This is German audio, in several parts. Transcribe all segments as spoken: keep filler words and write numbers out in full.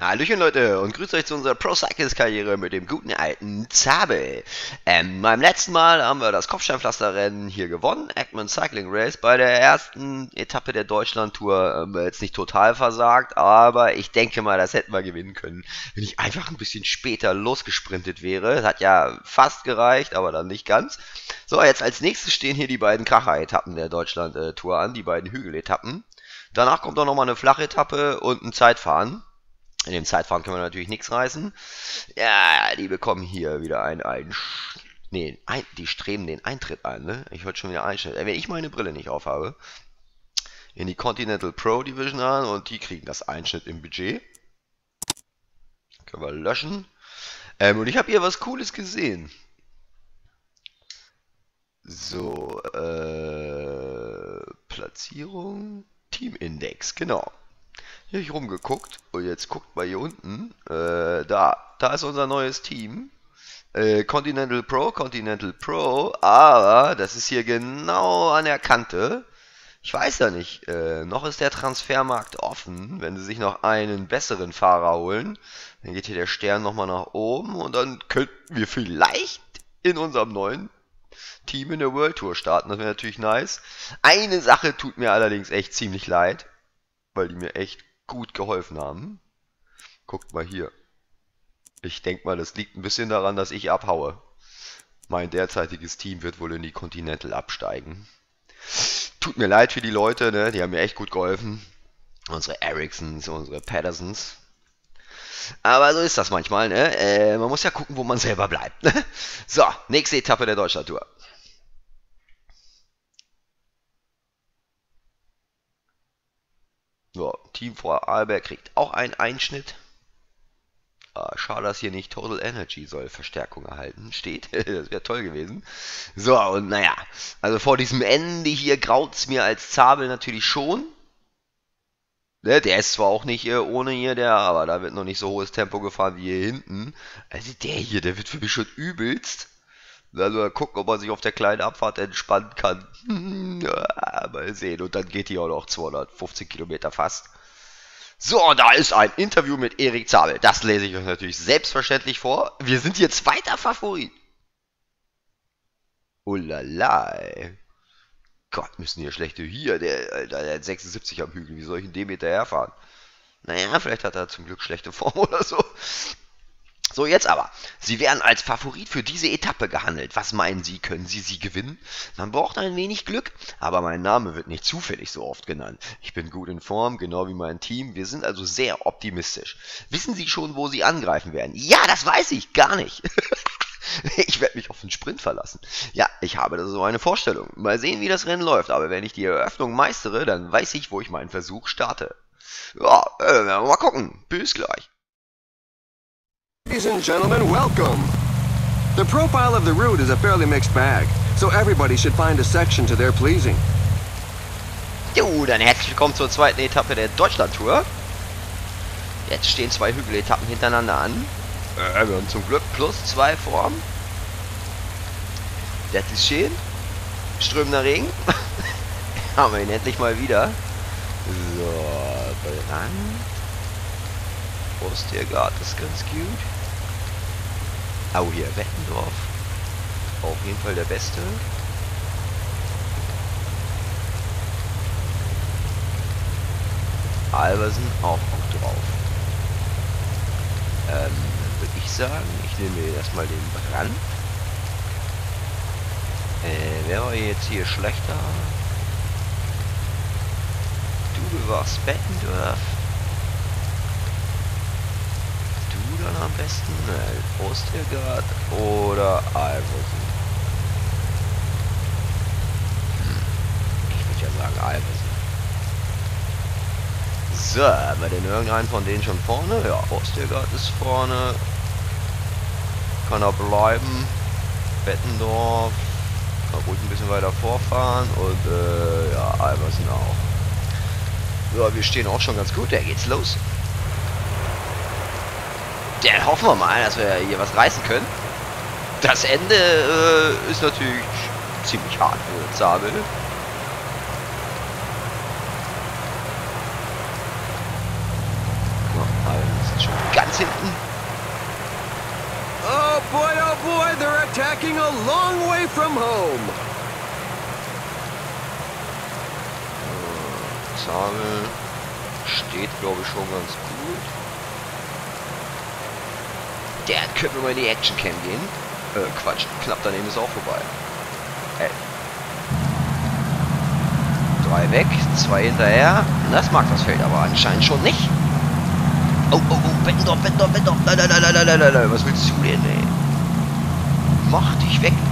Hallöchen Leute und grüßt euch zu unserer Pro Cycles Karriere mit dem guten alten Zabel. Ähm, beim letzten Mal haben wir das Kopfsteinpflasterrennen hier gewonnen, Eggman Cycling Race. Bei der ersten Etappe der Deutschland-Tour haben wir jetzt nicht total versagt, aber ich denke mal, das hätten wir gewinnen können, wenn ich einfach ein bisschen später losgesprintet wäre. Das hat ja fast gereicht, aber dann nicht ganz. So, jetzt als nächstes stehen hier die beiden Kracher-Etappen der Deutschland-Tour an, die beiden Hügeletappen. Danach kommt auch nochmal eine Flachetappe und ein Zeitfahren. In dem Zeitfahren können wir natürlich nichts reißen. Ja, die bekommen hier wieder einen, einen nee, ein, die streben den Eintritt ein, ne? Ich wollte schon wieder einstellen. Wenn ich meine Brille nicht aufhabe, in die Continental Pro Division an und die kriegen das Einschnitt im Budget. Können wir löschen. Ähm, und ich habe hier was Cooles gesehen. So, äh, Platzierung, Teamindex, genau. Hier habe ich rumgeguckt und jetzt guckt mal hier unten, äh, da, da ist unser neues Team, äh, Continental Pro, Continental Pro, aber das ist hier genau an der Kante. Ich weiß ja nicht, äh, noch ist der Transfermarkt offen, wenn sie sich noch einen besseren Fahrer holen, dann geht hier der Stern nochmal nach oben und dann könnten wir vielleicht in unserem neuen Team in der World Tour starten, das wäre natürlich nice. Eine Sache tut mir allerdings echt ziemlich leid, weil die mir echt gut geholfen haben. Guckt mal hier. Ich denke mal, das liegt ein bisschen daran, dass ich abhaue. Mein derzeitiges Team wird wohl in die Continental absteigen. Tut mir leid für die Leute, ne? Die haben mir echt gut geholfen. Unsere Ericssons, unsere Pattersons. Aber so ist das manchmal, ne? Äh, man muss ja gucken, wo man selber bleibt. Ne? So, nächste Etappe der Deutschlandtour. So, Team Vorarlberg kriegt auch einen Einschnitt. Ah, schade, dass hier nicht Total Energy soll Verstärkung erhalten steht. Das wäre toll gewesen. So, und naja, also vor diesem Ende hier graut's mir als Zabel natürlich schon. Ne, der ist zwar auch nicht äh, ohne hier, der, aber da wird noch nicht so hohes Tempo gefahren wie hier hinten. Also der hier, der wird für mich schon übelst. Also mal gucken, ob man sich auf der kleinen Abfahrt entspannen kann. Ja, mal sehen. Und dann geht die auch noch zweihundertfünfzig Kilometer fast. So, da ist ein Interview mit Erik Zabel. Das lese ich euch natürlich selbstverständlich vor. Wir sind hier zweiter Favorit. Ullala, ey. Gott, müssen hier schlechte hier. Der, Alter, der hat sechsundsiebzig am Hügel. Wie soll ich in dem hinterherfahren? Naja, vielleicht hat er zum Glück schlechte Form oder so. So, jetzt aber. Sie werden als Favorit für diese Etappe gehandelt. Was meinen Sie, können Sie sie gewinnen? Man braucht ein wenig Glück, aber mein Name wird nicht zufällig so oft genannt. Ich bin gut in Form, genau wie mein Team. Wir sind also sehr optimistisch. Wissen Sie schon, wo Sie angreifen werden? Ja, das weiß ich, gar nicht. Ich werde mich auf den Sprint verlassen. Ja, ich habe da so eine Vorstellung. Mal sehen, wie das Rennen läuft. Aber wenn ich die Eröffnung meistere, dann weiß ich, wo ich meinen Versuch starte. Ja, äh, mal gucken. Bis gleich. Ladies and gentlemen, welcome! The profile of the route is a fairly mixed bag, so everybody should find a section to their pleasing. Jo, dann herzlich willkommen zur zweiten Etappe der Deutschlandtour. Jetzt stehen zwei Hügeletappen hintereinander an. Äh, wir haben zum Glück plus zwei Form. Das ist schön. Strömender Regen. Haben wir ihn endlich mal wieder. So, Brand. Ostiergard ist ganz gut. Oh, hier, Wettendorf. Auf jeden Fall der Beste. Alversen auch gut drauf. Ähm, würde ich sagen, ich nehme mir erstmal den Brand. Äh, wer war jetzt hier schlechter? Du bewahrst Bettendorf. Du dann am besten? Ne, Ostiergard oder Alversen? Hm, ich würde ja sagen Alversen. So, haben wir denn irgendeinen von denen schon vorne? Ja, Ostiergard ist vorne. Kann er bleiben. Bettendorf. Kann ruhig ein bisschen weiter vorfahren. Und äh, ja, Alversen auch. Ja, wir stehen auch schon ganz gut. Da geht's los. Ja, hoffen wir mal, dass wir hier was reißen können. Das Ende äh, ist natürlich ziemlich hart für Zabel. Ja, das ist schon ganz hinten. Oh boy, oh boy, they're attacking a long way from home. Zabel steht, glaube ich, schon ganz gut. Der könnte mal in die Actioncam gehen. Äh, Quatsch, knapp daneben ist auch vorbei. Ey. Drei weg, zwei hinterher. Das mag das Feld aber anscheinend schon nicht. Oh, oh, oh, Bettendorf, Bettendorf, Bettendorf. Nein, nein, nein, nein, nein, nein, nein. Was willst du denn, ey? Mach dich weg.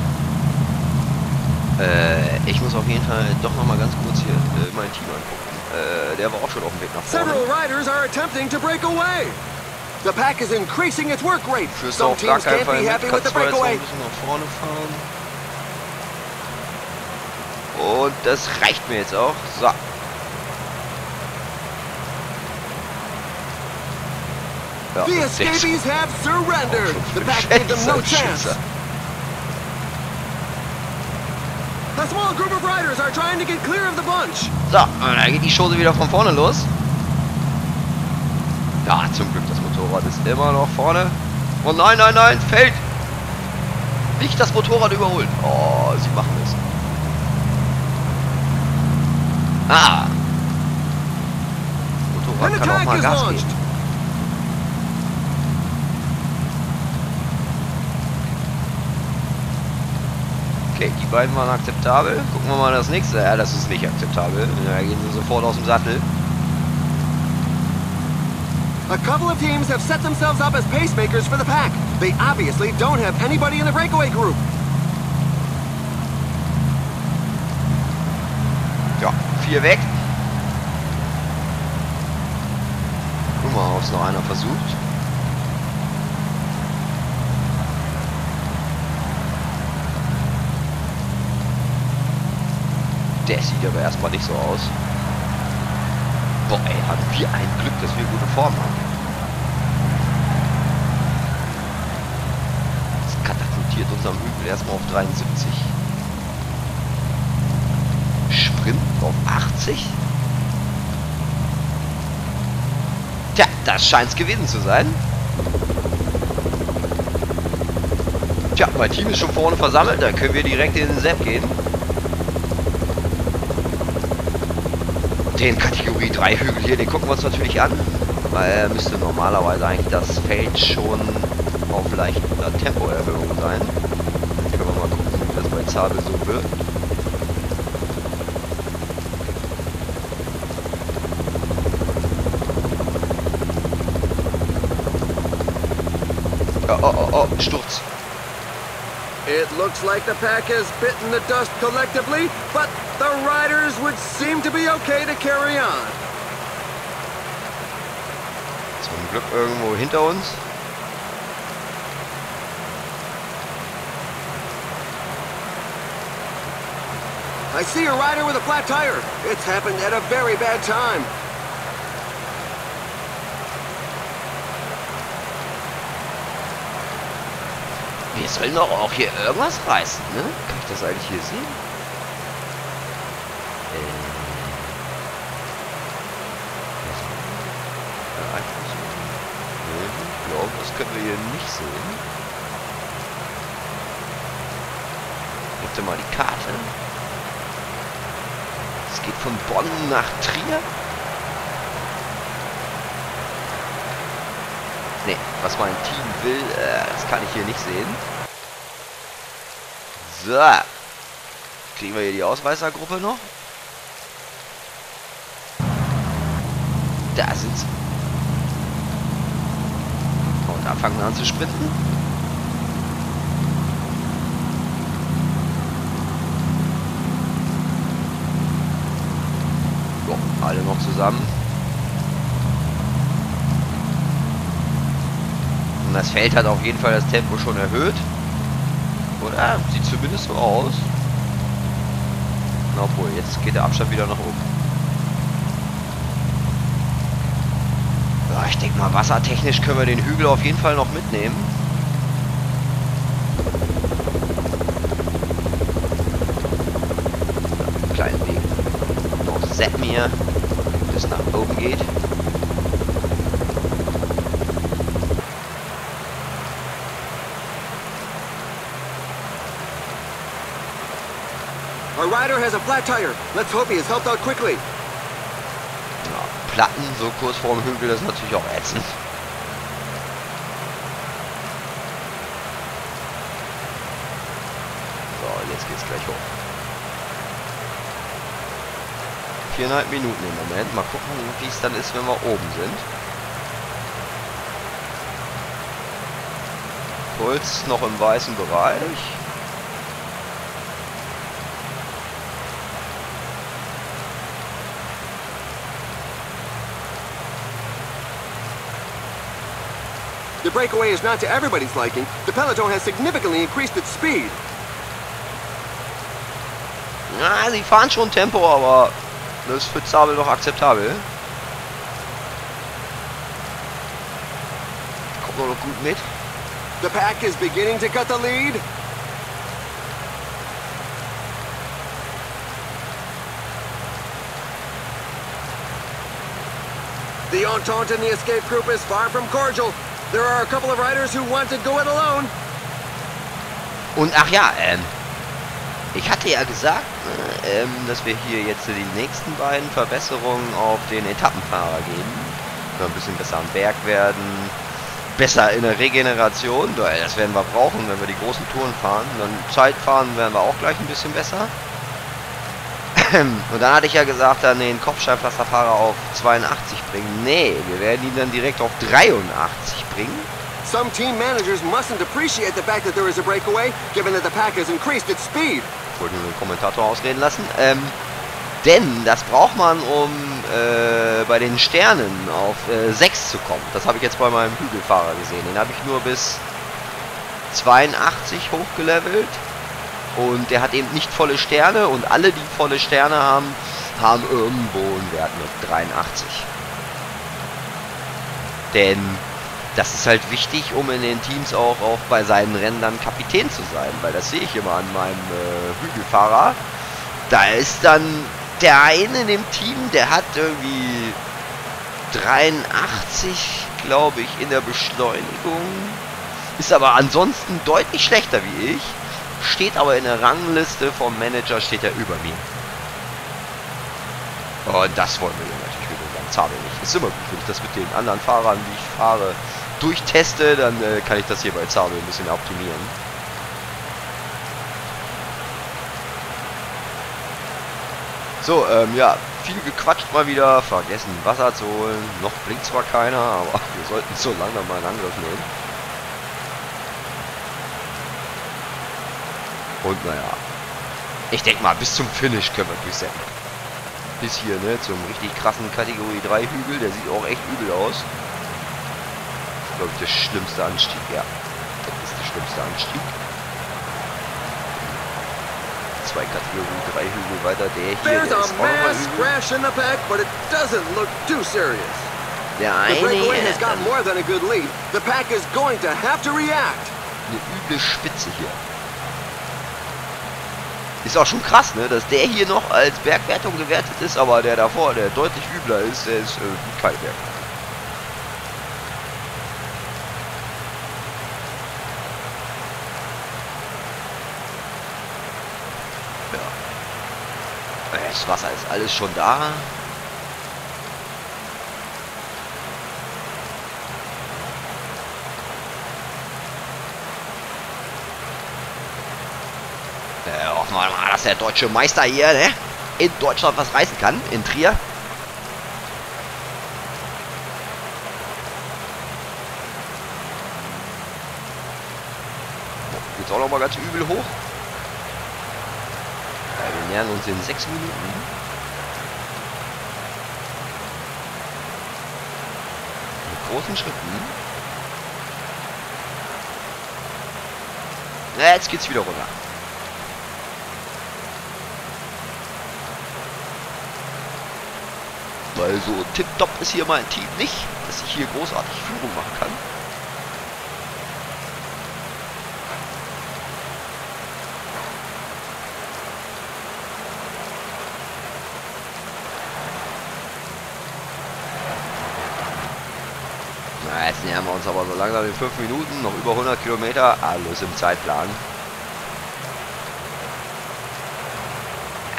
Äh, ich muss auf jeden Fall doch noch mal ganz kurz hier äh, mein Team angucken. Äh, der war auch schon auf dem Weg nach vorne. Several riders are attempting to break away. The pack is increasing its work rate. Fürs Some auf gar teams keinen can't Fall be mit. happy with Kannst the du jetzt noch ein breakaway. bisschen nach vorne fahren. Und das reicht mir jetzt auch. So. Ja, The und sechs. escapees have surrendered. Oh, The pack gave them no Scheiße, chance. Scheiße. A small group of riders are trying to get clear of the bunch. So, und dann geht die Chose wieder von vorne los. Ja, zum Glück, das Motorrad ist immer noch vorne. Oh nein, nein, nein, fällt! Nicht das Motorrad überholen. Oh, sie machen es. Ah! Motorrad And kann auch attack mal is Gas launched. geben. Okay, die beiden waren akzeptabel. Gucken wir mal das nächste. Ja, das ist nicht akzeptabel. Da gehen sie sofort aus dem Sattel. A couple of teams have set themselves up as pacemakers for the pack. They obviously don't have anybody in the breakaway group. Ja, vier weg. Guck mal, ob es noch einer versucht. Der sieht aber erstmal nicht so aus. Boah, ey, haben wir ein Glück, dass wir gute Form haben. Das katapultiert uns am Hügel erstmal auf dreiundsiebzig. Sprint auf achtzig. Tja, das scheint es gewesen zu sein. Tja, mein Team ist schon vorne versammelt, dann können wir direkt in den Sepp gehen. Den Kategorie drei Hügel hier, den gucken wir uns natürlich an, weil er müsste normalerweise eigentlich das Feld schon auf leichter Tempoerhöhung sein. Dann können wir mal gucken, wie das bei Zabel so wird. Oh, oh, oh, oh, Sturz. It looks like the pack has bitten the dust collectively, but the riders would seem to be okay to carry on. Zum Glück irgendwo hinter uns. I see a rider with a flat tire. It's happened at a very bad time. Wir sollen doch auch hier irgendwas reißen, ne? Kann ich das eigentlich hier sehen? Äh. Ja, einfach so. Nee, ich glaube, das können wir hier nicht sehen. Bitte mal die Karte. Es geht von Bonn nach Trier. Ne, was mein Team will, äh, das kann ich hier nicht sehen. So. Kriegen wir hier die Ausreißergruppe noch? Da sind sie. Und da fangen wir an zu sprinten. So, alle noch zusammen. Und das Feld hat auf jeden Fall das Tempo schon erhöht. Oder? Sieht zumindest so aus. Na, obwohl, jetzt geht der Abstand wieder nach oben. Ja, ich denke mal, wassertechnisch können wir den Hügel auf jeden Fall noch mitnehmen. Einen kleinen Weg noch Seppmir, bis nach oben geht. rider has a flat tire. Let's hope he is helped out quickly. Ja, Platten so kurz vorm Hügel, das ist natürlich auch ätzend. So, jetzt geht's gleich hoch. Viereinhalb Minuten im Moment. Mal gucken, wie es dann ist, wenn wir oben sind. Puls noch im weißen Bereich. The breakaway is not to everybody's liking. The peloton has significantly increased its speed. Ja, sie fahren schon Tempo, aber das ist für Zabel noch akzeptabel. Kommt noch gut mit. The pack is beginning to cut the lead. The Entente in the escape group is far from cordial. There are a couple of riders who want to go it alone. Und ach ja, ähm, ich hatte ja gesagt, äh, ähm, dass wir hier jetzt die nächsten beiden Verbesserungen auf den Etappenfahrer geben. Wir ein bisschen besser am Berg werden, besser in der Regeneration, das werden wir brauchen, wenn wir die großen Touren fahren. Dann Zeitfahren werden wir auch gleich ein bisschen besser. Und dann hatte ich ja gesagt, dann den Kopfsteinpflasterfahrer auf zweiundachtzig bringen. Nee, wir werden ihn dann direkt auf dreiundachtzig bringen. Some team managers mustn't appreciate the fact that there is a breakaway, given that the pack has increased its speed. Ich wollte nur den Kommentator ausreden lassen. Ähm, denn das braucht man, um äh, bei den Sternen auf äh, sechs zu kommen. Das habe ich jetzt bei meinem Hügelfahrer gesehen. Den habe ich nur bis zweiundachtzig hochgelevelt. Und der hat eben nicht volle Sterne. Und alle, die volle Sterne haben, haben irgendwo einen Wert mit dreiundachtzig. Denn das ist halt wichtig, um in den Teams auch, auch bei seinen Rennen dann Kapitän zu sein. Weil das sehe ich immer an meinem äh, Hügelfahrer. Da ist dann der eine in dem Team, der hat irgendwie dreiundachtzig, glaube ich, in der Beschleunigung. Ist aber ansonsten deutlich schlechter wie ich. Steht aber in der Rangliste vom Manager, steht er über mir. Und das wollen wir natürlich mit unserem Zabel nicht. Ist immer gut, wenn ich das mit den anderen Fahrern, die ich fahre, durchteste, dann äh, kann ich das hier bei Zabel ein bisschen optimieren. So, ähm, ja, viel gequatscht mal wieder, vergessen Wasser zu holen. Noch blinkt zwar keiner, aber wir sollten so langsam mal einen Angriff nehmen. Und naja, ich denke mal, bis zum Finish können wir durchsetzen. Bis hier, ne, zum richtig krassen Kategorie drei Hügel, der sieht auch echt übel aus. Das ist, glaube ich, der schlimmste Anstieg, ja. Das ist der schlimmste Anstieg. Zwei Kategorie drei Hügel weiter, der hier, der ist auch nochmal Hügel. Der eine hier hat eine üble Spitze hier. Ist auch schon krass, ne, dass der hier noch als Bergwertung gewertet ist, aber der davor, der deutlich übler ist, der ist äh, kein Berg. Ja. Das Wasser ist alles schon da. Hoffen wir mal, dass der deutsche Meister hier, ne, in Deutschland was reißen kann, in Trier. Geht's auch noch mal ganz übel hoch. Ja, wir nähern uns in sechs Minuten. Mit großen Schritten. Ja, jetzt geht's wieder runter. Weil so tipptopp ist hier mein Team nicht, dass ich hier großartig Führung machen kann. Na, jetzt nähern wir uns aber so langsam in fünf Minuten, noch über hundert Kilometer, alles im Zeitplan.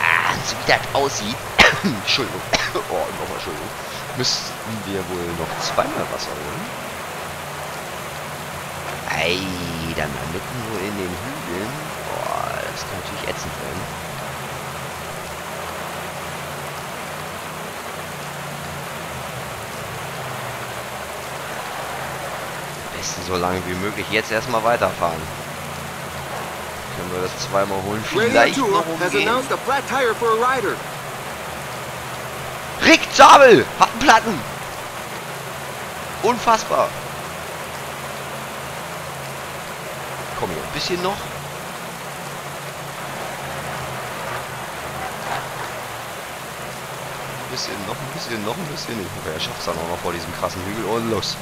so wie das aussieht, Entschuldigung, oh, nochmal Entschuldigung, müssten wir wohl noch zweimal Wasser holen. Ei, dann da mitten so in den Hügeln. Boah, das kann natürlich ätzend werden. Am besten so lange wie möglich jetzt erstmal weiterfahren. Können wir das zweimal holen? Vielleicht noch umgehen. Rick Zabel hat einen Platten. Unfassbar. Komm hier, ein bisschen noch. Ein bisschen, noch ein bisschen, noch ein bisschen. Ich hoffe, er schafft es dann auch noch vor diesem krassen Hügel. Und los.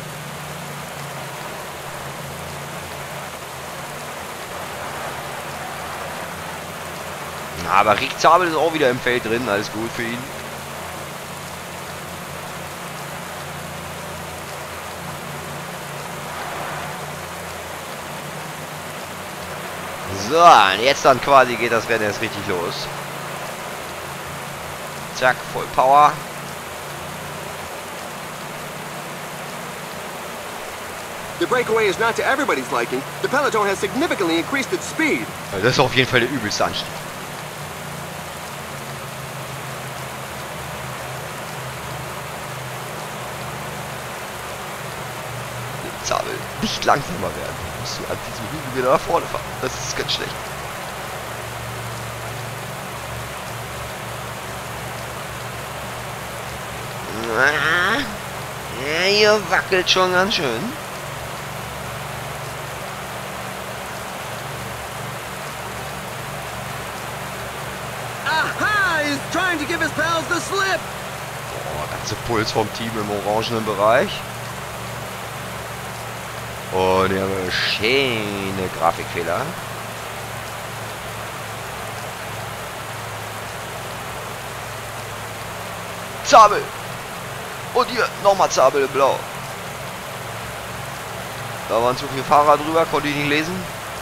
Aber Rick Zabel ist auch wieder im Feld drin. Alles gut für ihn. So, und jetzt dann quasi geht das Rennen erst richtig los. Zack, voll Power. The breakaway is not to everybody's liking. The peloton has significantly increased its speed. Also das ist auf jeden Fall der übelste Anstieg. Zabel, nicht langsamer werden. Du musst du an diesem Hügel wieder nach vorne fahren. Das ist ganz schlecht. Ja, hier wackelt schon ganz schön. Aha, he's trying to give his pals the slip. Boah, ganze Puls vom Team im orangenen Bereich. Und wir haben eine schöne Grafikfehler. Zabel! Und hier nochmal Zabel in Blau. Da waren zu viele Fahrer drüber, konnte ich nicht lesen.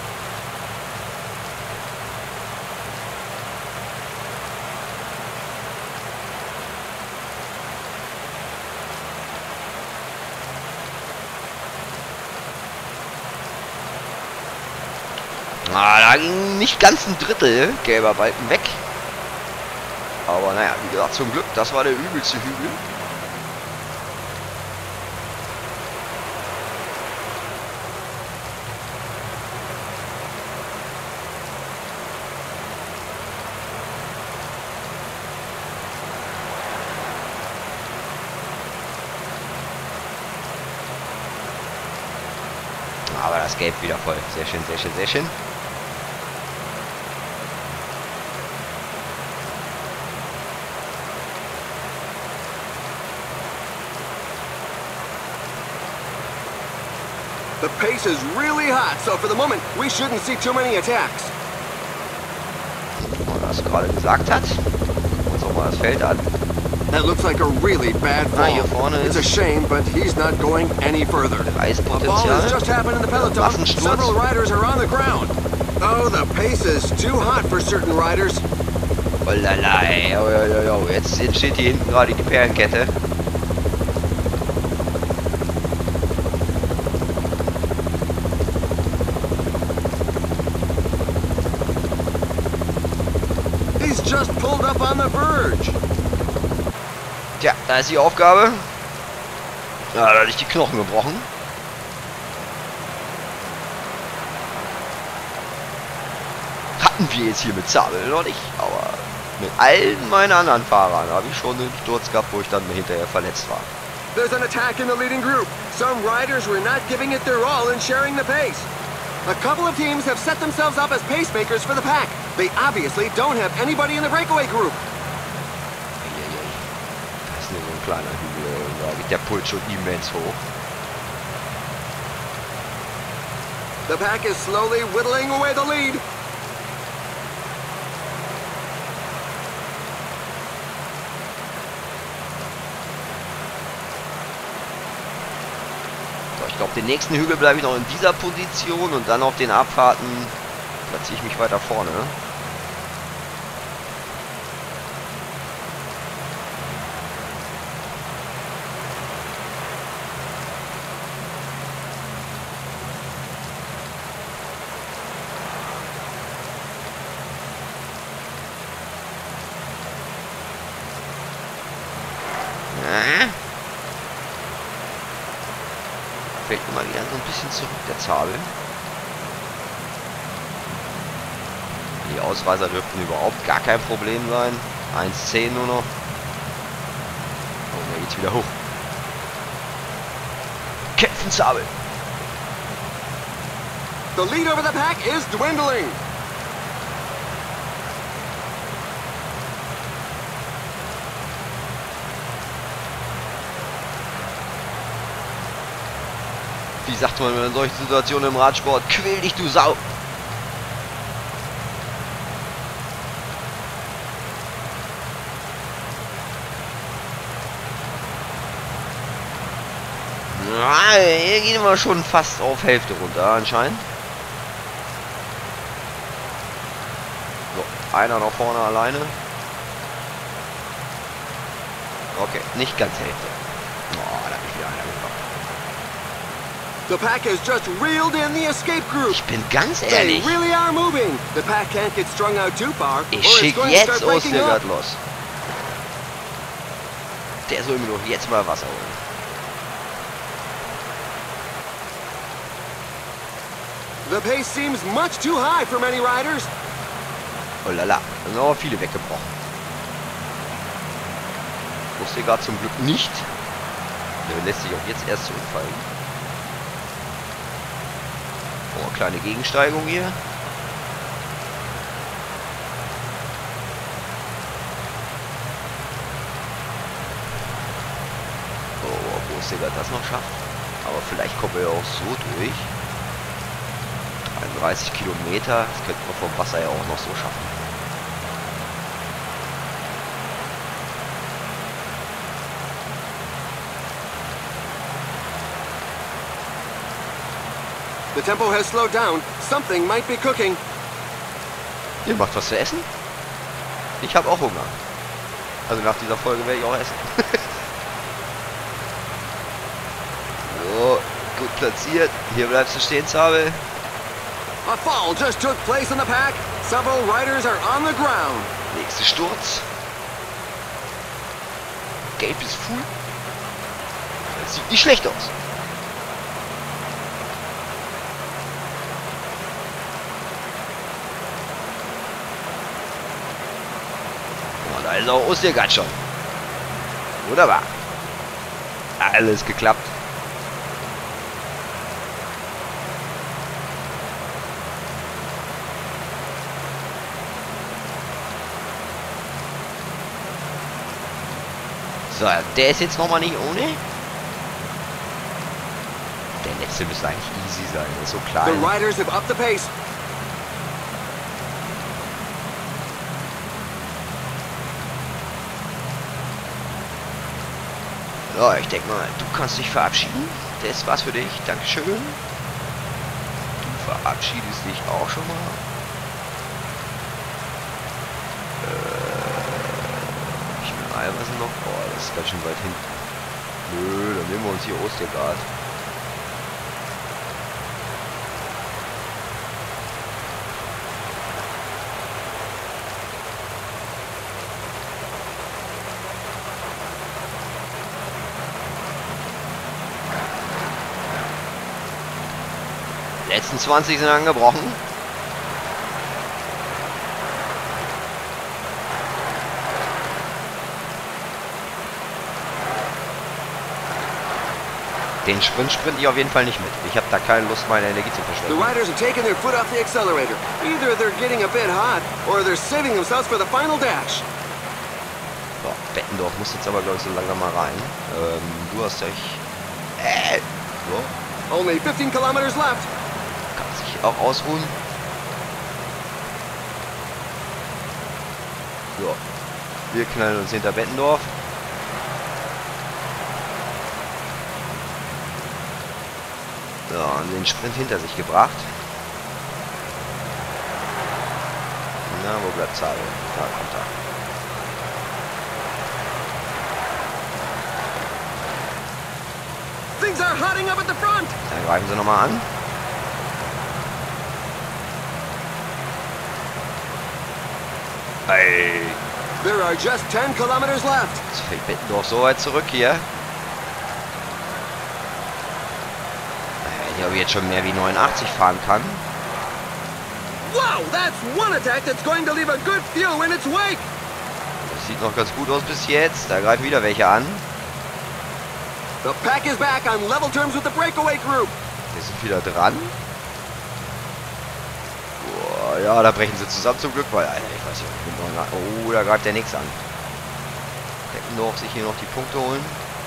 Ah, da ging nicht ganz ein Drittel gelber Balken weg. Aber naja, wie gesagt, zum Glück, das war der übelste Hügel. Aber das Gelb wieder voll. Sehr schön, sehr schön, sehr schön. The pace is really hot, so for the moment, we shouldn't see too many attacks. Und was gerade gesagt hat. Gucken wir uns auch mal das Feld an. That looks like a really bad fall. Ah, hier vorne It's ist a shame, but he's not going any further. A fall Eispotenzial. has just happened in the peloton. Several riders are on the ground. Oh, the pace is too hot for certain riders. Oh la la, ey. Oh, oh, oh, oh. Jetzt entsteht hier hinten gerade die Perlenkette. He's just pulled up on the verge. Tja, da ist die Aufgabe. Ja, da hatte ich die Knochen gebrochen. Hatten wir jetzt hier mit Zabel noch nicht, aber mit allen meinen anderen Fahrern habe ich schon einen Sturz gehabt, wo ich dann hinterher verletzt war. There's an attack in the leading group. Some riders were not giving it their all in sharing the pace. A couple of teams have set themselves up as pacemakers for the pack. They obviously don't have anybody in the breakaway group. Das ist nur so ein kleiner Hügel, da geht der Puls schon immens hoch. The pack is slowly whittling away the lead. So, ich glaube, den nächsten Hügel bleibe ich noch in dieser Position und dann auf den Abfahrten platziere ich mich weiter vorne. Fällt immer wieder so ein bisschen zurück, der Zabel. Die Ausreißer dürften überhaupt gar kein Problem sein. eins zehn nur noch. Und dann geht's wieder hoch. Kämpfen, Zabel. The lead over the pack is dwindling. Wie sagt man in solchen Situationen im Radsport? Quäl dich, du Sau! Ja, hier gehen wir schon fast auf Hälfte runter anscheinend. So, einer noch vorne alleine. Okay, nicht ganz Hälfte. Oh, da habe ich wieder einer gebracht. The pack has just reeled in the escape group. Ich bin ganz They ehrlich. really are moving. The pack can't get strung out too far, Ich or it's schicke going to jetzt start breaking up. Ostergaard los. Der soll mir doch jetzt mal Wasser holen. The pace seems much too high for many riders. Oh lala, da sind aber viele weggebrochen. Ostergaard zum Glück nicht. Der lässt sich auch jetzt erst zurückfallen. Oh, kleine Gegensteigung hier. Oh, ob Ostergaard das noch schafft. Aber vielleicht kommen wir ja auch so durch. dreiunddreißig Kilometer, das könnten wir vom Wasser ja auch noch so schaffen. The tempo has slowed down. Something might be cooking. Ihr macht was zu essen? Ich habe auch Hunger. Also nach dieser Folge werde ich auch essen. So, gut platziert. Hier bleibst du stehen, Zabel. A fall just took place in the pack. Several riders are on the ground. Nächster Sturz. Gelb ist full. Das sieht nicht schlecht aus. Und da ist auch Ostergaard schon. Wunderbar. Alles geklappt. So, der ist jetzt nochmal nicht ohne. Der letzte müsste eigentlich easy sein, der ist so klein. The riders have upped the pace. So, ich denke mal, du kannst dich verabschieden. Das war's für dich. Dankeschön. Du verabschiedest dich auch schon mal. Äh, ich will Eiweißen noch. Oh, das ist ganz schön weit hinten. Nö, dann nehmen wir uns hier Ostergaard. Die letzten zwanzig sind angebrochen. Den Sprint sprint ich auf jeden Fall nicht mit. Ich habe da keine Lust, meine Energie zu The verschwenden. riders are taking their foot off the accelerator. Either they're getting a bit hot, or they're saving themselves for the final dash. So, Bettendorf muss jetzt aber, glaube ich, so langsam mal rein. Ähm, du hast euch... Äh, so, Only fifteen kilometers left. kann sich auch ausruhen. So, wir knallen uns hinter Bettendorf. So, haben den Sprint hinter sich gebracht. Na, wo bleibt Zabel? Da kommt er. Things are hotting up at the front. Dann greifen sie nochmal an. Hey. There are just ten kilometers left. Jetzt fällt Bettendorf so weit zurück hier. Ich habe jetzt schon mehr wie neunundachtzig fahren kann. Wow, that's one attack that's going to leave a good few in its wake. Das sieht noch ganz gut aus bis jetzt. Da greifen wieder welche an. The pack is back on level terms with the breakaway group. Wir sind wieder dran. Boah, ja, da brechen sie zusammen zum Glück, weil, Alter, ich weiß nicht, oh, da greift der nix an. Bettendorf sich hier noch die Punkte holen.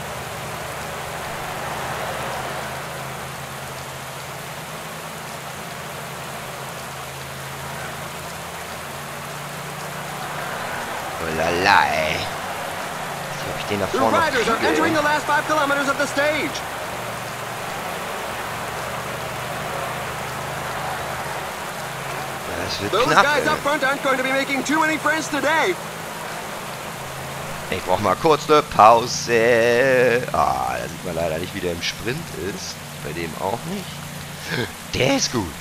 Oh lala, ey. Ob ich den da The vorne noch riders are kriege, entering ey. the last five kilometers of the stage. Das wird Those knapp, guys ey. up front aren't going to be making too many friends today. Ich brauch mal kurz eine Pause. Ah, da sieht man leider nicht, wie der im Sprint ist. Bei dem auch nicht. Der ist gut.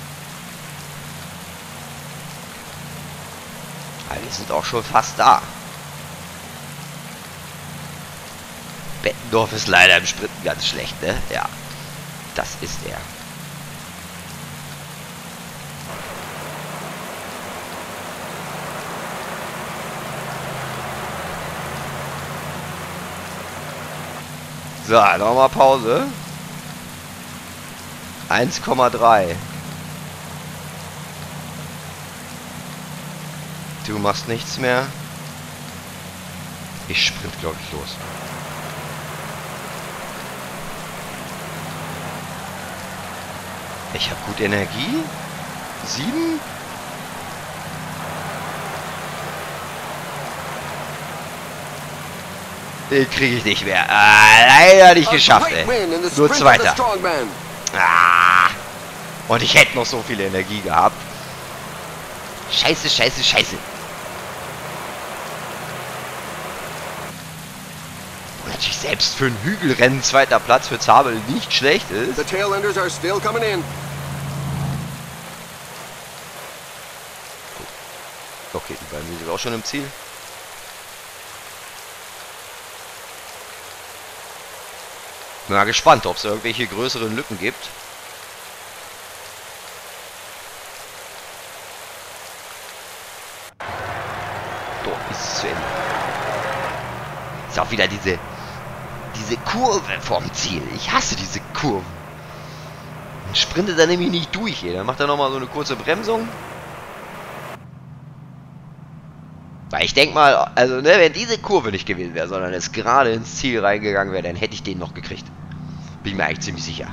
Aber wir sind auch schon fast da. Bettendorf ist leider im Sprint ganz schlecht, ne? Ja, das ist er. So, nochmal Pause. eins Komma drei. Du machst nichts mehr. Ich sprint, glaube ich, los. Ich habe gut Energie. Sieben. Den kriege ich nicht mehr. Ah, leider nicht geschafft, ey. Nur Zweiter. Ah, und ich hätte noch so viel Energie gehabt. Scheiße, scheiße, scheiße. Und natürlich selbst für ein Hügelrennen zweiter Platz für Zabel nicht schlecht ist. The tailenders are still coming in. Okay, die beiden sind auch schon im Ziel. Bin mal gespannt, ob es irgendwelche größeren Lücken gibt. So, ist es zu Ende. Ist auch wieder diese diese Kurve vom Ziel. Ich hasse diese Kurven. Dann sprintet er nämlich nicht durch hier. Dann macht er nochmal so eine kurze Bremsung. Weil ich denke mal, also ne, wenn diese Kurve nicht gewesen wäre, sondern es gerade ins Ziel reingegangen wäre, dann hätte ich den noch gekriegt. Bin ich mir eigentlich ziemlich sicher.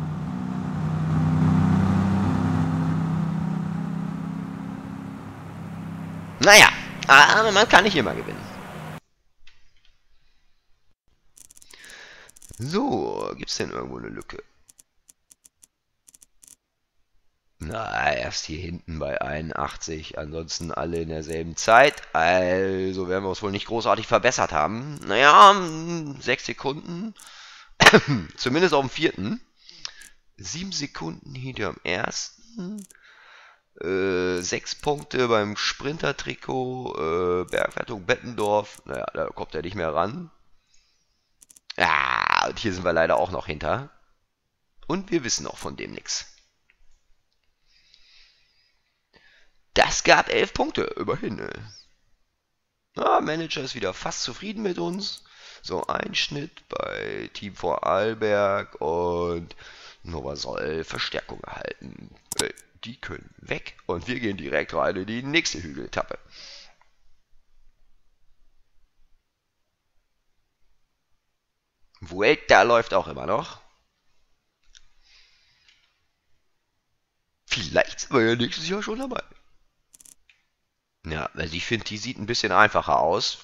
Naja, aber man kann nicht immer gewinnen. So, gibt es denn irgendwo eine Lücke? Na, erst hier hinten bei einundachtzig, ansonsten alle in derselben Zeit. Also werden wir uns wohl nicht großartig verbessert haben. Naja, sechs Sekunden. Zumindest auf dem vierten. Sieben Sekunden hinter dem ersten. Äh, sechs Punkte beim Sprinter-Trikot. Äh, Bergwertung Bettendorf. Naja, da kommt er nicht mehr ran. Ja, und hier sind wir leider auch noch hinter. Und wir wissen auch von dem nichts. Das gab elf Punkte, immerhin. Na, Manager ist wieder fast zufrieden mit uns. So, Einschnitt bei Team Vorarlberg und Nova soll Verstärkung erhalten. Die können weg und wir gehen direkt rein in die nächste Hügeletappe. Vuelta läuft auch immer noch. Vielleicht sind wir ja nächstes Jahr schon dabei. Ja, also ich finde, die sieht ein bisschen einfacher aus.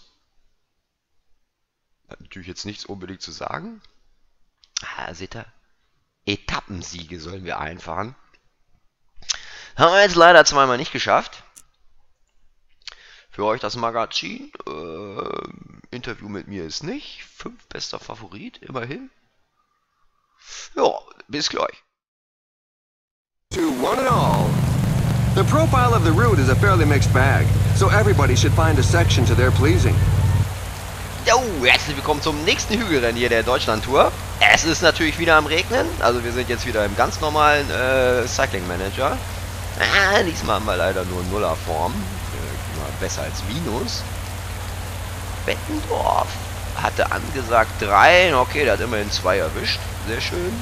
Hat natürlich jetzt nichts unbedingt zu sagen. Ah, seht ihr? Etappensiege sollen wir einfahren. Haben wir jetzt leider zweimal nicht geschafft. Für euch das Magazin. Äh, Interview mit mir ist nicht. Fünf bester Favorit, immerhin. Ja, bis gleich. To one and all. The profile of the route is a fairly mixed bag, so everybody should find a section to their pleasing. Jo, herzlich willkommen zum nächsten Hügelrennen hier der Deutschland-Tour. Es ist natürlich wieder am Regnen. Also wir sind jetzt wieder im ganz normalen äh, Cycling Manager. Ah, diesmal haben wir leider nur Nullerform. Äh, besser als Minus. Bettendorf hatte angesagt drei. Okay, der hat immerhin zwei erwischt. Sehr schön.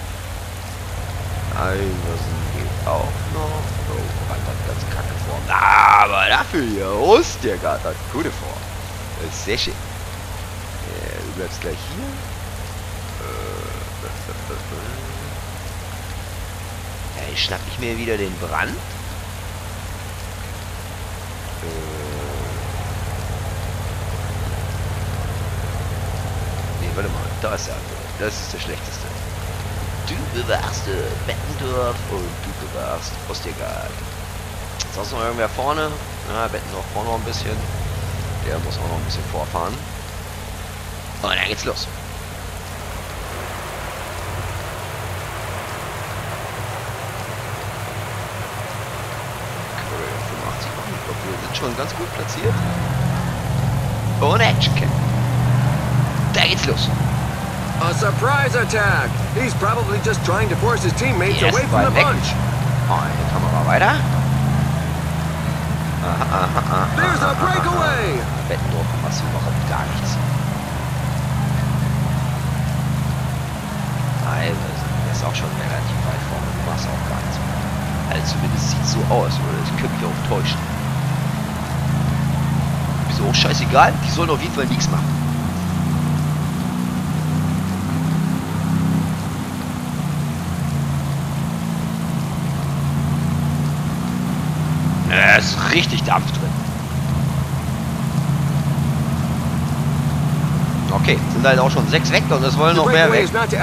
Iversen geht auch noch. Oh, hat das ganz kacke Form. Aber dafür hier, Ostiergard hat gute Form. Das ist sehr schön. Ja, du bleibst gleich hier. Ja, jetzt schnapp ich mir wieder den Brand. Ne, warte mal, da ist er. Das ist der schlechteste. Du bewahrst Bettendorf und du bewahrst Ostiergard. Sonst noch irgendwer vorne? Ja, Bettendorf vorne noch ein bisschen. Der muss auch noch ein bisschen vorfahren. Und dann geht's los. Wir sind schon ganz gut platziert. Und Action. Da geht's los. A surprise attack. He's probably just trying to force his teammates away from the bunch. Oh, eine Kamera weiter. Aha, aha, aha. There's a breakaway. Bettendorf machst du überhaupt gar nichts. Iversen, der ist auch schon relativ weit vorne. Du machst auch gar nichts mehr. Also zumindest sieht so aus, oder? Ich könnte mich auch täuschen. Ist auch scheißegal, die sollen auf jeden Fall nichts machen. Da ist richtig Dampf drin. Okay, sind halt auch schon sechs weg und es wollen noch mehr weg. Zack,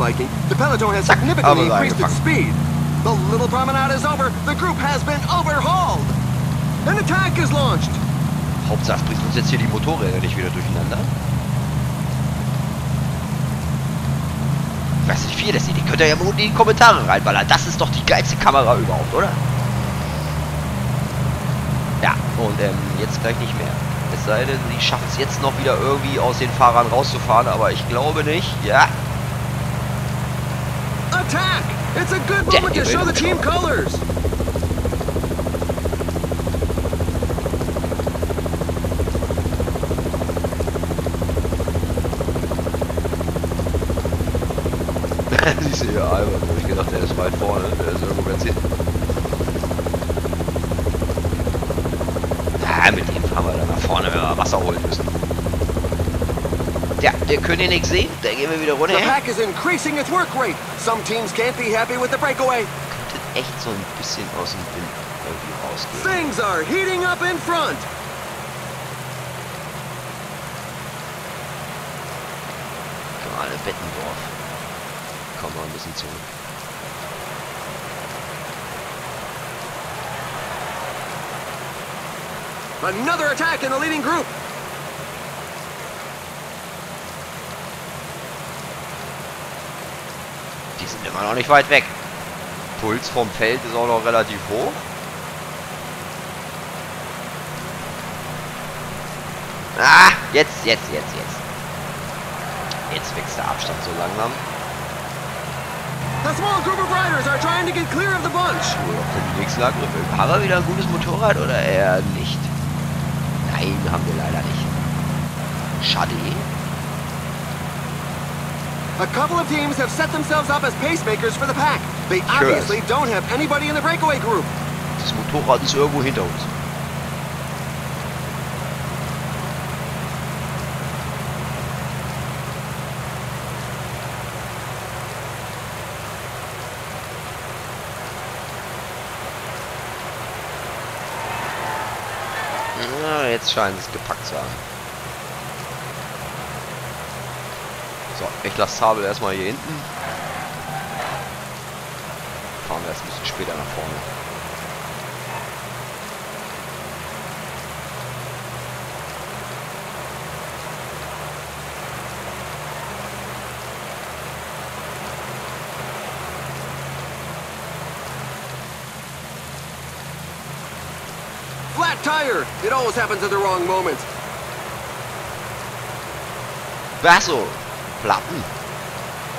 aber angefangen. The little promenade is over. The group has been overhauled. An attack is launched. Hauptsache bringt uns jetzt hier die Motorräder nicht wieder durcheinander. Ich weiß nicht, wie ihr das seht. Die könnt ihr ja mal unten in die Kommentare reinballern. Das ist doch die geilste Kamera überhaupt, oder? Ja, und ähm, jetzt gleich nicht mehr. Es sei denn, sie schaffen es jetzt noch wieder irgendwie aus den Fahrern rauszufahren, aber ich glaube nicht. Ja. Attack! It's a good moment to show the team colors. Siehst du hier, Albert, wo ich gedacht, der ist weit vorne, der ist irgendwo ganz hinten. Ja, mit dem fahren wir dann nach vorne, wenn wir Wasser holen müssen. Ja, der können nichts sehen, da gehen wir wieder runter. The pack is increasing its work rate. Some teams can't be happy with the breakaway. Könnte echt so ein bisschen aus dem Wind irgendwie rausgehen. Things are heating up in front. Gerade Bettendorf. Kommen wir ein bisschen zurück. Another attack in the leading group. Die sind immer noch nicht weit weg. Puls vom Feld ist auch noch relativ hoch. Ah, jetzt, jetzt, jetzt, jetzt. Jetzt wächst der Abstand so langsam. The small group of riders are trying to get clear of the bunch. Oder für die nächsten Angriffe. Haben wir wieder ein gutes Motorrad oder eher nicht? Nein, haben wir leider nicht. Schade. A couple of teams have set themselves up as pacemakers for the pack. They obviously don't have anybody in the breakaway group. Das Motorrad ist irgendwo hinter uns. Ja, jetzt scheint es gepackt zu haben. So, ich lasse Zabel erstmal hier hinten. Fahren wir erst ein bisschen später nach vorne. Flat tire! It always happens at the wrong moment. Basso! Platten!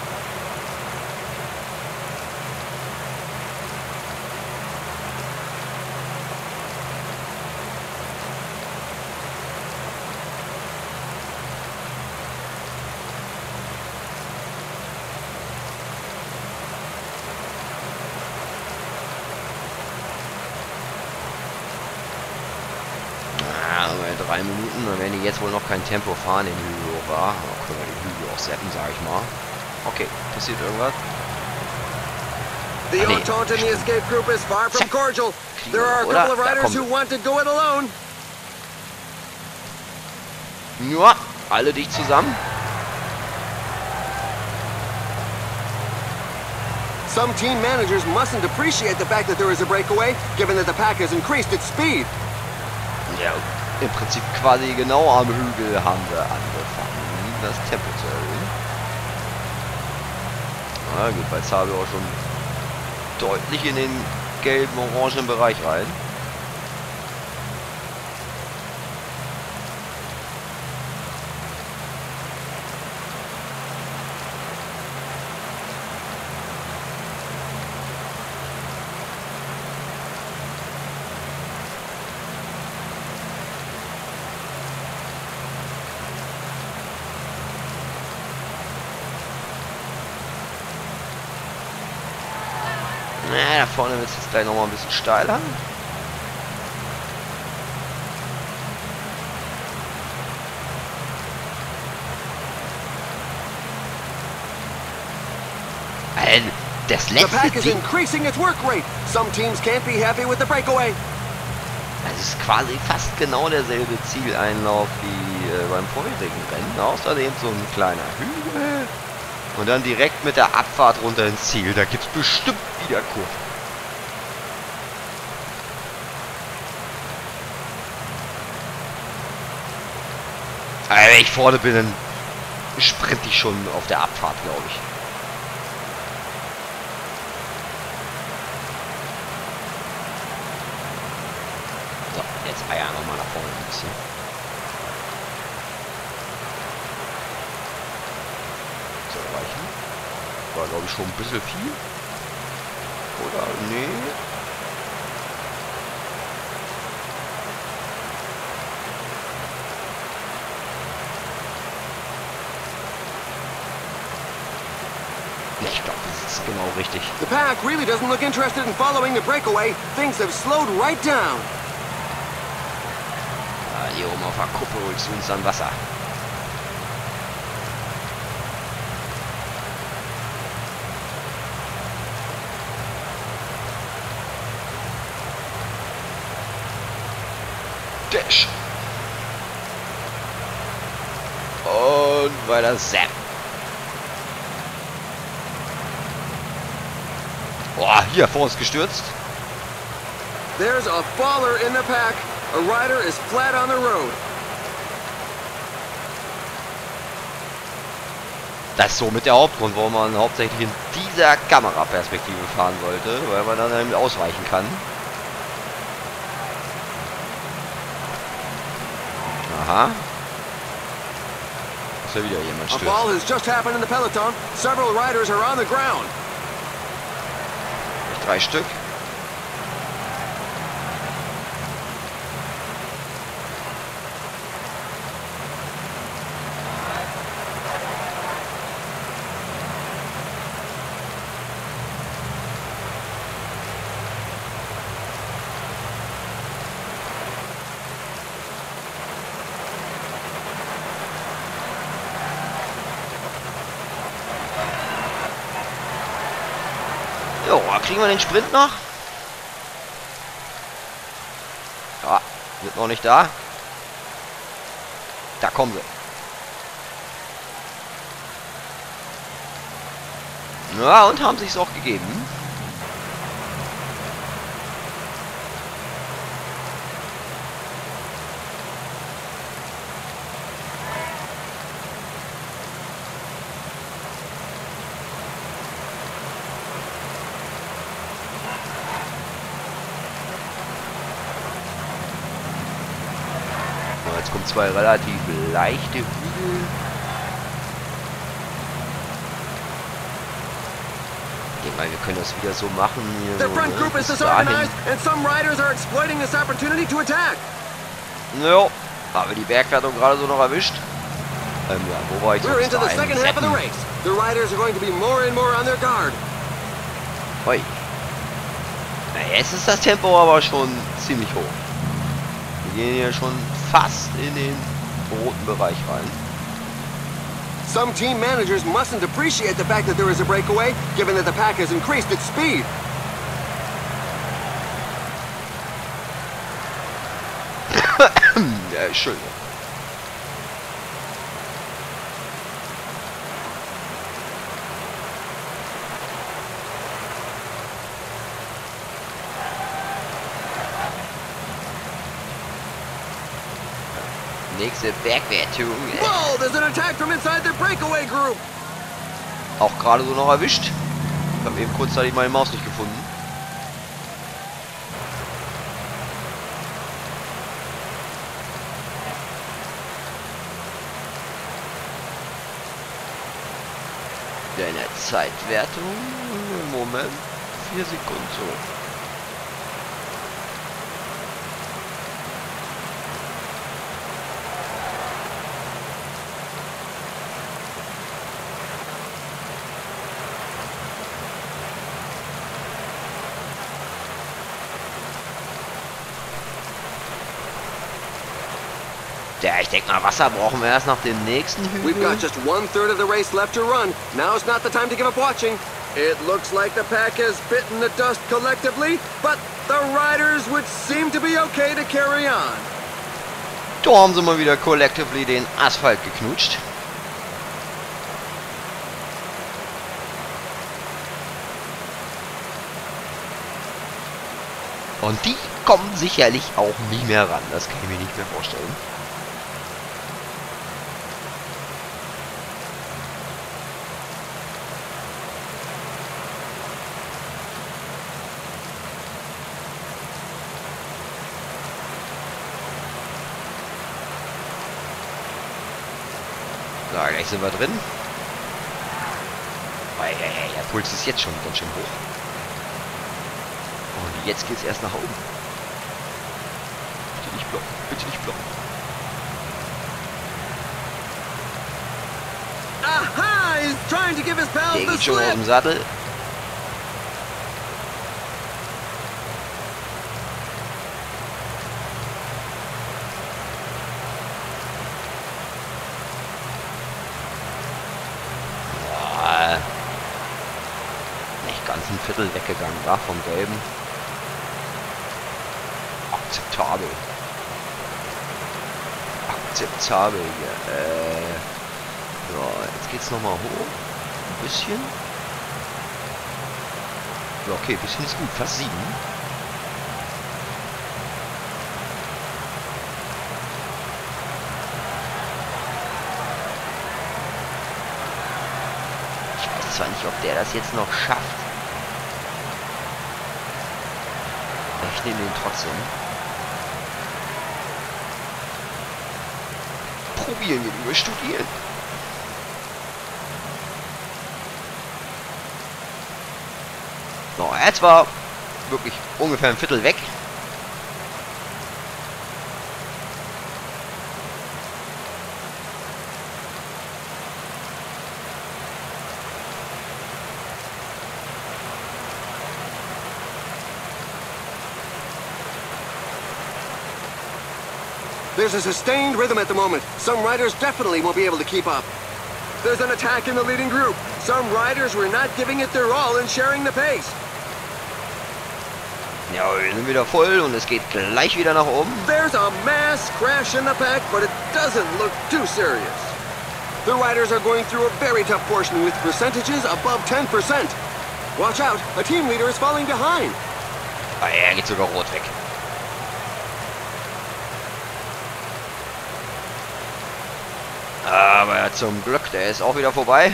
drei Minuten. Dann werden die jetzt wohl noch kein Tempo fahren, den Hügel hoch war. Aber können wir den Hügel auch setzen, sage ich mal. Okay, passiert irgendwas? The Ah, nee. entente in the escape group is far from Zack. cordial. Kriegen There wir are a noch, couple of oder? Da riders kommen who want to go it alone. Ja, alle dicht zusammen. Some team managers mustn't appreciate the fact that there is a breakaway, given that the pack has increased its speed. Ja, im Prinzip quasi genau am Hügel haben wir angefangen, das Tempo zu erhöhen. Na gut, bei Zabel auch schon deutlich in den gelben, orangen Bereich rein. Na, da vorne wird es jetzt gleich nochmal ein bisschen steiler. Äh, das The letzte pack is Ding, increasing its work rate. Some teams can't be happy with the breakaway. das ist quasi fast genau derselbe Zieleinlauf wie äh, beim vorherigen Rennen. Außerdem so ein kleiner Hügel. Und dann direkt mit der Abfahrt runter ins Ziel. Da gibt es bestimmt wieder Kurven. Aber wenn ich vorne bin, dann sprinte ich schon auf der Abfahrt, glaube ich. So, jetzt Eier nochmal nach vorne ein bisschen. So, reichen. War, glaube ich, schon ein bisschen viel. Oder? Nee. Ich glaube, das ist genau richtig. The pack really doesn't look interested in following the breakaway. Things have slowed right down. Ah, hier oben auf der Kuppe holst du uns dann Wasser. Dash. Und weiter Zap. Boah, hier vor uns gestürzt. There's a faller in the pack. A rider is flat on the road. Das ist somit der Hauptgrund, warum man hauptsächlich in dieser Kameraperspektive fahren sollte, weil man dann eben ausweichen kann. Aha. Ist ja wieder jemand A stürzt. fall has just happened in the peloton. Several riders are on the ground. Drei Stück. Jo, kriegen wir den Sprint noch? Ja, sind noch nicht da. Da kommen sie. Ja, und haben sich's auch gegeben. Jetzt kommen zwei relativ leichte Hügel. Ich denke mal, wir können das wieder so machen. Hier The so, front ne? group is Bis disorganized, dahin. and some riders are exploiting this opportunity to attack. Jo, haben wir die Bergwertung gerade so noch erwischt. Ähm, ja, wo war ich We're so into the second half of the race. The riders are going to be more and more on their guard. Ui. Na, jetzt ist das Tempo aber schon ziemlich hoch. Wir gehen hier schon fast in den roten Bereich rein. Some team managers mustn't appreciate the fact that there is a breakaway, given that the pack has increased its speed. Ja, Entschuldigung. Nächste Bergwertung. Whoa, there's an attack from inside the breakaway group. Auch gerade so noch erwischt. Ich habe eben kurzzeitig meine Maus nicht gefunden. Ja, in der Zeitwertung im Moment vier Sekunden so. Ja, ich denke mal, Wasser brauchen wir erst nach dem nächsten We've Hügel. got just one third of the race left to run. Now's not the time to give up watching. It looks like the pack has bitten the dust collectively, but the riders would seem to be okay to carry on. Da haben sie mal wieder collectively den Asphalt geknutscht. Und die kommen sicherlich auch nie mehr ran. Das kann ich mir nicht mehr vorstellen. So, gleich sind wir drin. Oh, ja, ja, der Puls ist jetzt schon ganz schön hoch. Und jetzt geht's erst nach oben. Bitte nicht blocken, bitte nicht blocken. Aha! He's trying to give his pals Der the geht schon aus slip. dem Sattel. Boah. Nicht ganz ein Viertel weggegangen war vom Gelben. Akzeptabel. Akzeptabel hier. Äh, so, jetzt geht's nochmal hoch. Ein bisschen. Ja, okay, ein bisschen ist gut. Fast sieben. Ich weiß zwar nicht, ob der das jetzt noch schafft. Ich nehme den trotzdem. Probieren wir lieber studieren. So, jetzt war wirklich ungefähr ein Viertel weg. There's a sustained rhythm at the moment. Some riders definitely won't be able to keep up. There's an attack in the leading group. Some riders were not giving it their all and sharing the pace. Ja, wir sind wieder voll und es geht gleich wieder nach oben. There's a mass crash in the pack, but it doesn't look too serious. The riders are going through a very tough portion with percentages above ten percent. Watch out, a team leader is falling behind. Ah, er geht sogar rot weg. Aber zum Glück, der ist auch wieder vorbei.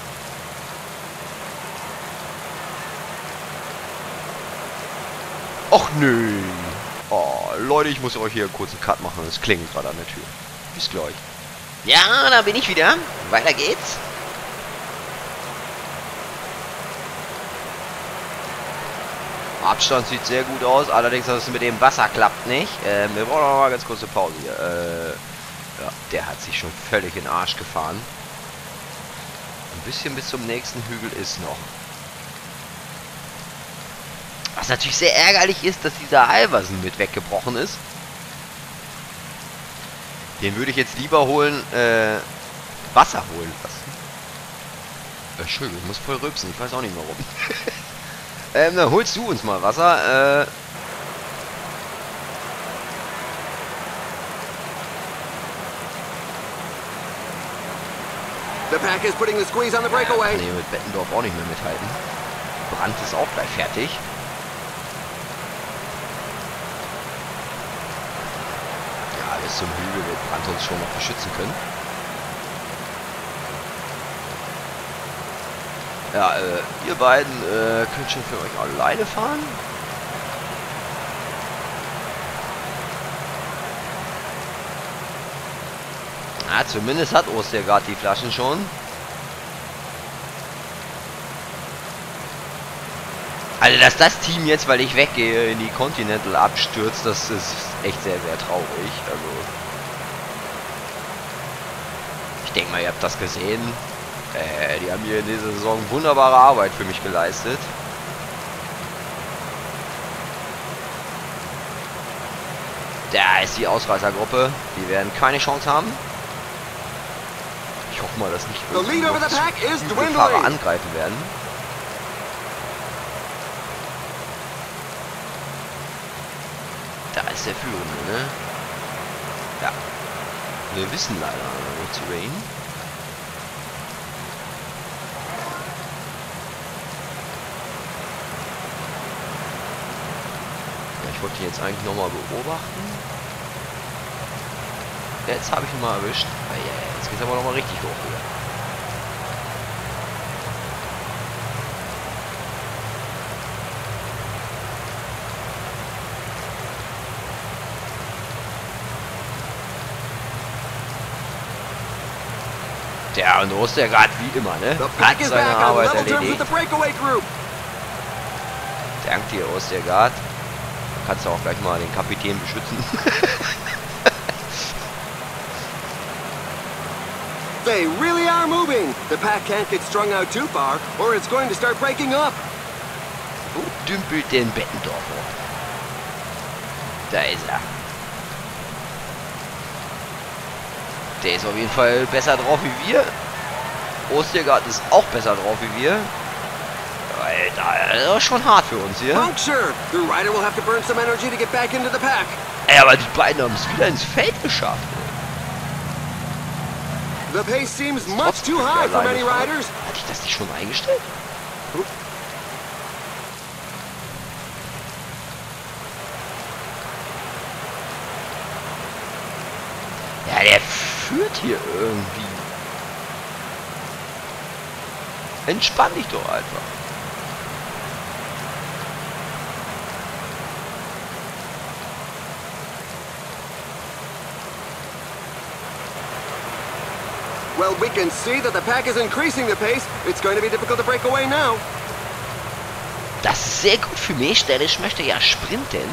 Och nö. Oh, Leute, ich muss euch hier einen kurzen Cut machen. Es klingelt gerade an der Tür. Bis gleich. Ja, da bin ich wieder. Weiter geht's. Abstand sieht sehr gut aus. Allerdings, dass es mit dem Wasser klappt nicht. Ähm, wir brauchen noch mal ganz kurze Pause hier. Äh, ja, der hat sich schon völlig in den Arsch gefahren. Ein bisschen bis zum nächsten Hügel ist noch. Was natürlich sehr ärgerlich ist, dass dieser Halversen mit weggebrochen ist. Den würde ich jetzt lieber holen, äh, Wasser holen lassen. Äh, Entschuldigung, ich muss voll rülpsen, ich weiß auch nicht warum. ähm, dann holst du uns mal Wasser, äh... The pack is putting the squeeze on the breakaway. Nee, mit Bettendorf auch nicht mehr mithalten. Brandt ist auch gleich fertig. Ja, bis zum Hügel wird Brandt uns schon noch beschützen können. Ja, äh, ihr beiden äh, könnt schon für euch alleine fahren. Ja, zumindest hat Ostergaard die Flaschen schon. Also, dass das Team jetzt, weil ich weggehe, in die Continental abstürzt, das ist echt sehr, sehr traurig. Also, ich denke mal, ihr habt das gesehen. Äh, die haben hier in dieser Saison wunderbare Arbeit für mich geleistet. Da ist die Ausreißergruppe. Die werden keine Chance haben. Ich hoffe mal, dass nicht viele Fahrer angreifen werden. Da ist der Führende, ne? Ja. Wir wissen leider noch zu Rain. Ja, ich wollte ihn jetzt eigentlich nochmal beobachten. Jetzt habe ich ihn mal erwischt. Ah, yeah, jetzt geht es aber nochmal richtig hoch wieder. Ja, und Ostergaard wie immer, ne? Hat seine Arbeit erledigt. Dank dir, Ostergaard. Da kannst du auch gleich mal den Kapitän beschützen. They really are moving. The pack can't get strung out too far, or it's going to start breaking up. Wo dümpelt denn Bettendorf hoch? Da ist er. Der ist auf jeden Fall besser drauf wie wir. Ostergaard ist auch besser drauf wie wir. Alter, das ist schon hart für uns hier. Puncture. The rider will have to burn some energy to get back into the pack. Ey, aber die beiden haben es wieder ins Feld geschafft. The pace seems much too high for many riders. Hatte ich das nicht schon eingestellt? Hm? Ja, der führt hier irgendwie. Entspann dich doch einfach. Well, we can see that the pack is increasing the pace. It's going to be difficult to break away now. Das ist sehr gut für mich, denn ich möchte ja sprinten.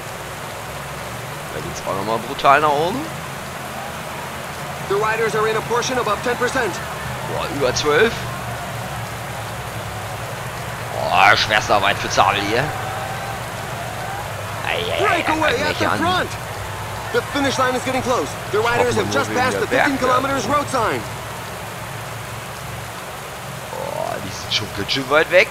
Da geht's auch nochmal brutal nach oben. The riders are in a portion above ten percent. Boah, über zwölf. Boah, schwerste Arbeit für Zabel hier. Breakaway at the front. The finish line is getting close. The riders have just passed the fifteen kilometers road sign. Oh, die sind schon ganz schön weit weg.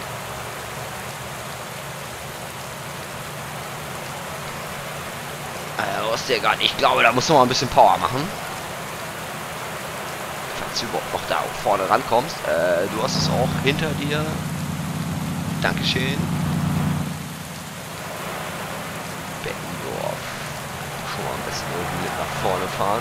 Äh, Ostergaard, ich glaube, da muss noch mal ein bisschen Power machen. Falls du überhaupt noch da vorne rankommst. Äh, du hast es auch hinter dir. Dankeschön. Bettendorf. Schon mal am besten irgendwie mit nach vorne fahren.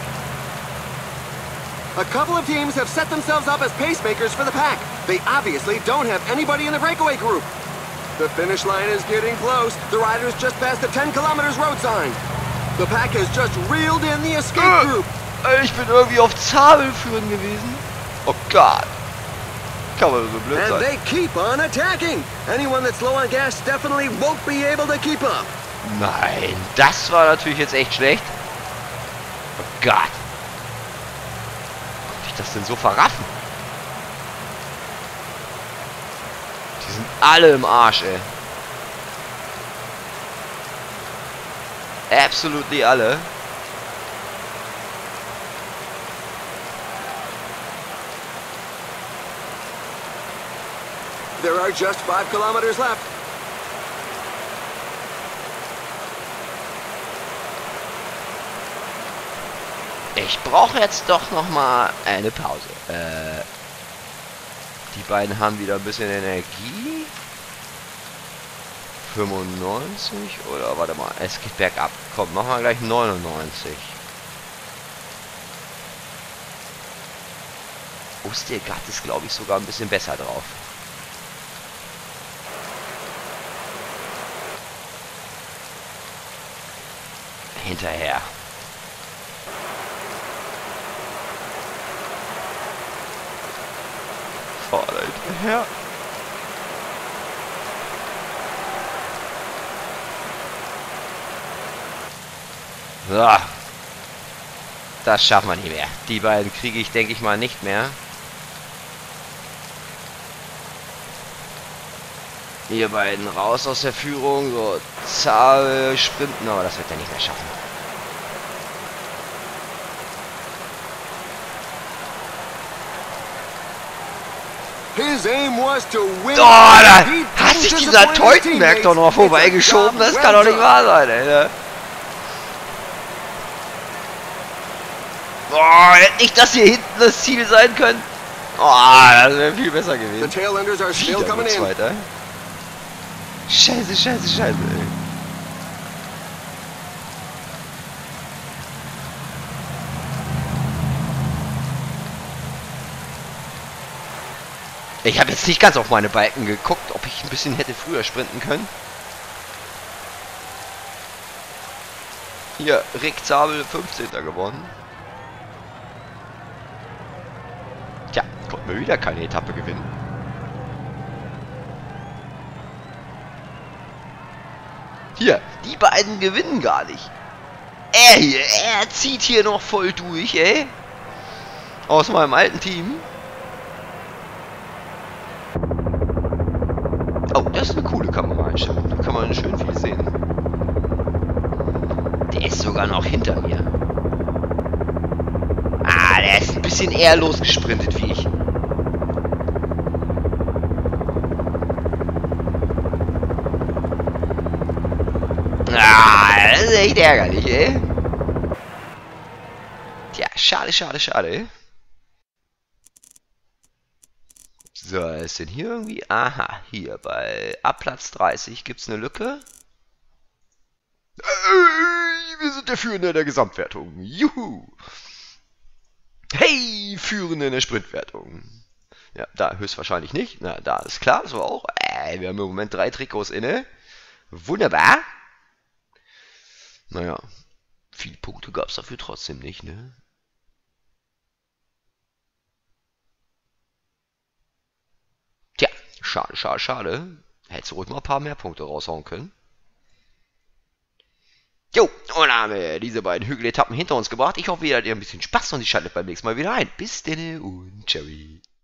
A couple of teams have set themselves up as pacemakers for the pack. They obviously don't have anybody in the breakaway group. The finish line is getting close. The riders just passed the ten kilometers road sign. The pack has just reeled in the escape group. Ich bin irgendwie auf Zabel führen gewesen. Oh Gott. Kann man so blöd sein. And they keep on attacking. Anyone that's low on gas definitely won't be able to keep up. Nein, das war natürlich jetzt echt schlecht. Oh Gott. Konnte ich das denn so verraffen? Die sind alle im Arsch, ey. Absolutely alle. There are just five kilometers left. Ich brauche jetzt doch noch mal eine Pause. Äh, die beiden haben wieder ein bisschen Energie. fünfundneunzig oder warte mal, es geht bergab. Komm, machen wir gleich neunundneunzig. Ostergaard ist, glaube ich, sogar ein bisschen besser drauf. Hinterher. Vorder hinterher. So. Das schaffen wir nicht mehr. Die beiden kriege ich, denke ich mal, nicht mehr. Ihr beiden raus aus der Führung. So, Zabel, sprinten, aber das wird er nicht mehr schaffen. His aim was to win. Oh, da hat sich dieser Teutenberg doch noch vorbeigeschoben. Das kann doch nicht wahr sein, ey. Oh, hätte nicht das hier hinten das Ziel sein können. Oh, das wäre viel besser gewesen. The tailenders are still coming in. Zweiter. Scheiße, scheiße, scheiße, ey. Ich habe jetzt nicht ganz auf meine Balken geguckt, ob ich ein bisschen hätte früher sprinten können. Hier, Rick Zabel, fünfzehnter gewonnen. Tja, konnten wir wieder keine Etappe gewinnen. Hier, die beiden gewinnen gar nicht. Er hier, er zieht hier noch voll durch, ey. Aus meinem alten Team. Oh, das ist eine coole Kameraeinstellung. Da kann man schön viel sehen. Der ist sogar noch hinter mir. Ah, der ist ein bisschen eher losgesprintet wie ich. Ah, das ist echt ärgerlich, ey. Tja, schade, schade, schade. So, was ist denn hier irgendwie? Aha, hier bei ab Platz dreißig gibt es eine Lücke. Äh, wir sind der Führende der Gesamtwertung. Juhu! Hey, Führende in der Sprintwertung. Ja, da höchstwahrscheinlich nicht. Na, da ist klar, so auch. Äh, wir haben im Moment drei Trikots inne. Wunderbar. Naja, viele Punkte gab es dafür trotzdem nicht, ne? Tja, schade, schade, schade. Hättest du ruhig mal ein paar mehr Punkte raushauen können. Jo, und dann haben wir diese beiden Hügeletappen hinter uns gebracht. Ich hoffe, ihr hattet ein bisschen Spaß und ich schalte beim nächsten Mal wieder ein. Bis denn und ciao.